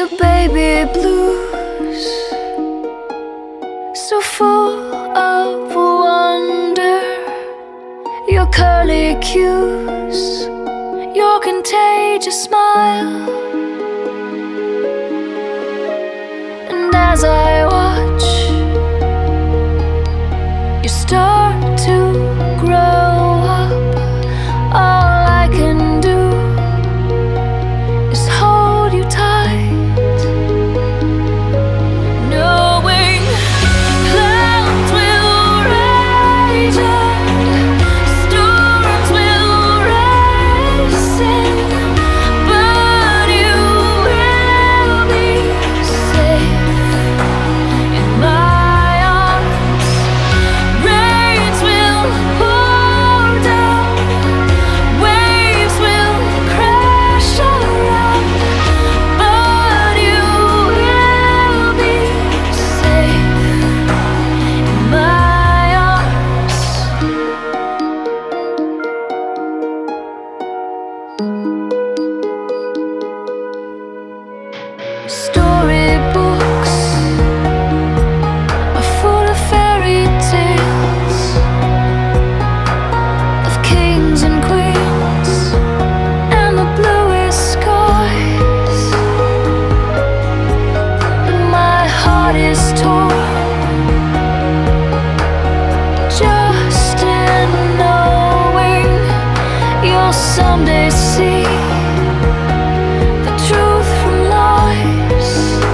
Your baby blues, so full of wonder. Your curly cues, your contagious smile. And as I watch you start to grow up, all I can do is hold you tight, knowing clouds will rage and storms will race in, but you will be safe in my arms. Rains will pour down, waves will crash around, but you will be safe in my arms. Storybooks are full of fairy tales of kings and queens and the bluest skies. But my heart is torn just in knowing you'll someday see the truth from lies.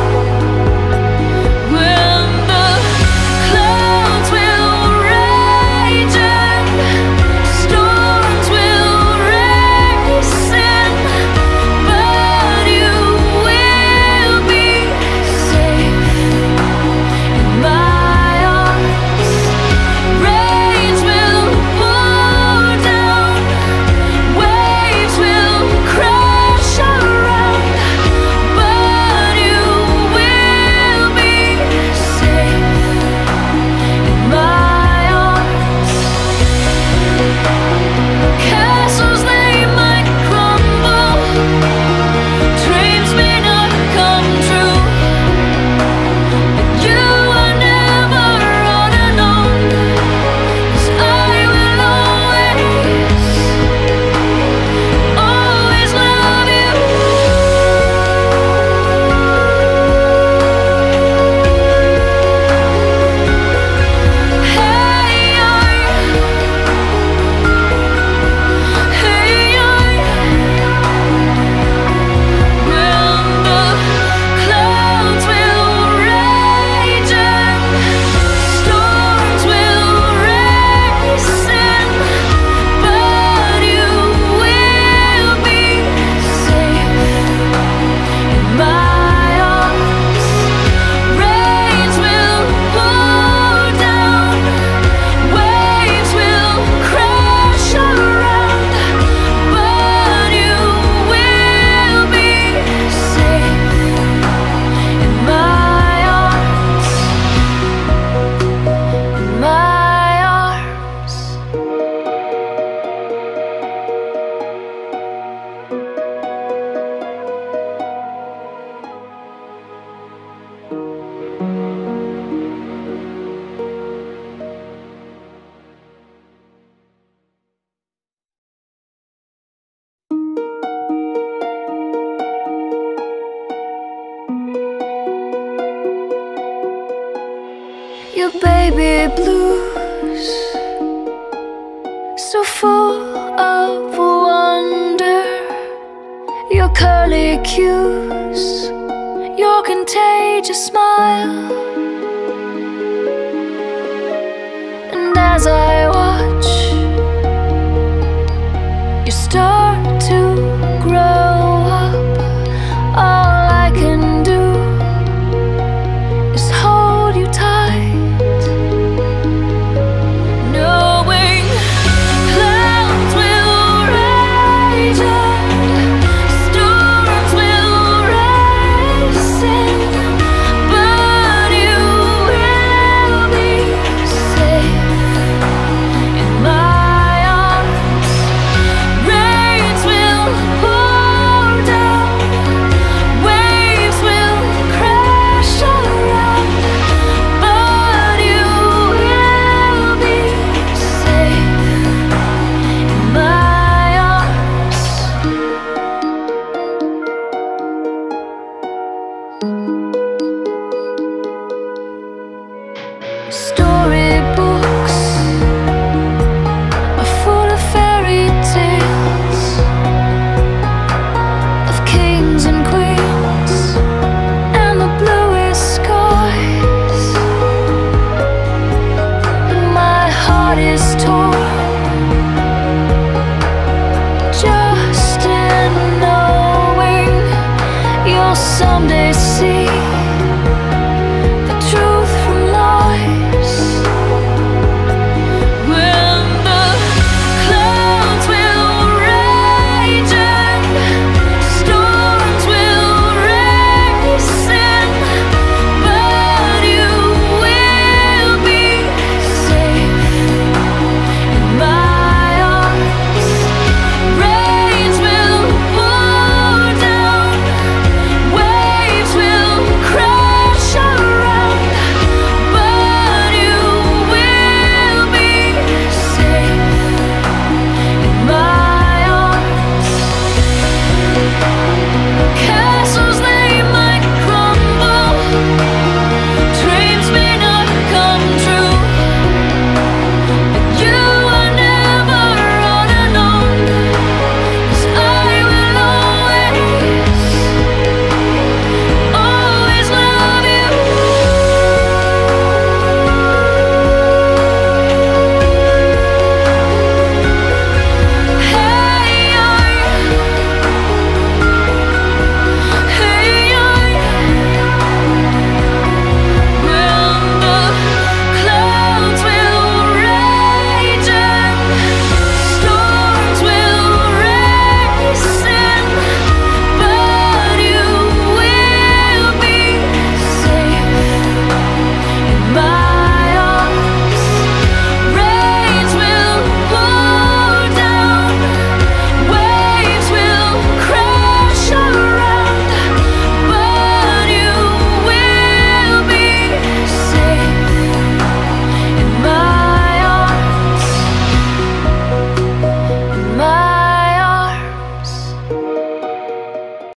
When the clouds will rage and storms will race in, but you will be safe in my arms. Rains will pour down, waves will crash around, but you will be safe in my arms. Castles they might crumble, dreams may not come true, but you are never on and on, 'cause I will always love you. When the clouds will rage and storms will race in, but you will be safe in my arms. Rains will pour down, waves will crash around, but you will be safe in my arms. In my arms. Your baby blues, so full of wonder. Your curly cues, your contagious smile. And as I watch you start to grow up, all I can do is hold you tight, knowing clouds will rage and storms will race in, but you will be safe in my arms. is torn.